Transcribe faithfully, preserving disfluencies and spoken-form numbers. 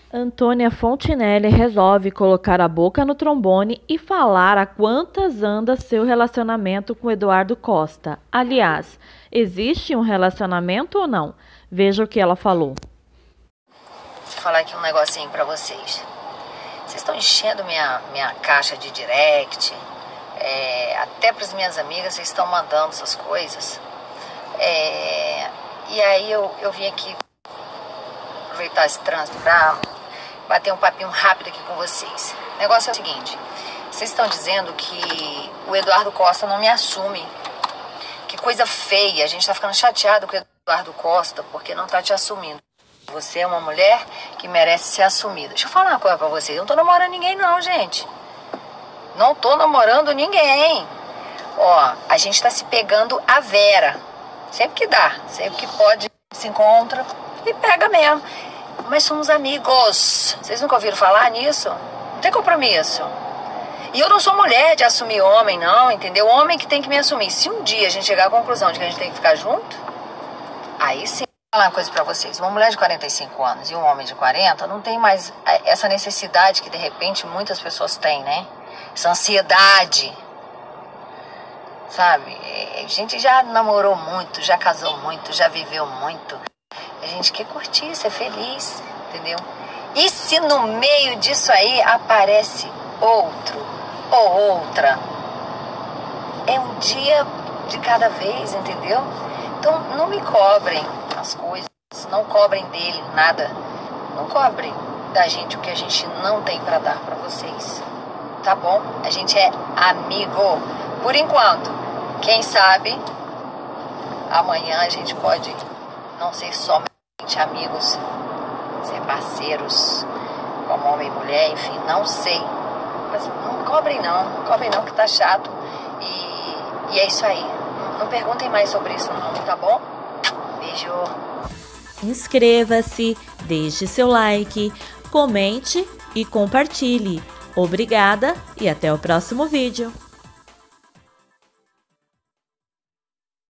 Antônia Fontinelli resolve colocar a boca no trombone e falar a quantas anda seu relacionamento com Eduardo Costa. Aliás, existe um relacionamento ou não? Veja o que ela falou. Vou falar aqui um negocinho pra vocês. Vocês estão enchendo minha, minha caixa de direct, é, até pras minhas amigas vocês estão mandando essas coisas. É, e aí eu, eu vim aqui aproveitar esse trânsito pra bater um papinho rápido aqui com vocês. O negócio é o seguinte: vocês estão dizendo que o Eduardo Costa não me assume. Que coisa feia, a gente tá ficando chateado com o Eduardo Costa porque não tá te assumindo. Você é uma mulher que merece ser assumida. Deixa eu falar uma coisa pra vocês, eu não tô namorando ninguém não, gente. Não tô namorando ninguém. Ó, a gente tá se pegando a Vera. Sempre que dá, sempre que pode, se encontra e pega mesmo. Mas somos amigos. Vocês nunca ouviram falar nisso? Não tem compromisso. E eu não sou mulher de assumir homem, não, entendeu? Homem que tem que me assumir. Se um dia a gente chegar à conclusão de que a gente tem que ficar junto, aí sim. Vou falar uma coisa pra vocês. Uma mulher de quarenta e cinco anos e um homem de quarenta não tem mais essa necessidade que de repente muitas pessoas têm, né? Essa ansiedade. Sabe? A gente já namorou muito, já casou muito, já viveu muito. A gente quer curtir, ser feliz, entendeu? E se no meio disso aí aparece outro ou outra, é um dia de cada vez, entendeu? Então não me cobrem as coisas, não cobrem dele nada, não cobrem da gente o que a gente não tem pra dar pra vocês, tá bom? A gente é amigo, por enquanto. Quem sabe amanhã a gente pode não ser somente amigos, ser parceiros, como homem e mulher, enfim, não sei. Mas não cobrem não, não cobrem não que tá chato. E, e é isso aí. Não, não perguntem mais sobre isso não, tá bom? Beijo. Inscreva-se, deixe seu like, comente e compartilhe. Obrigada e até o próximo vídeo.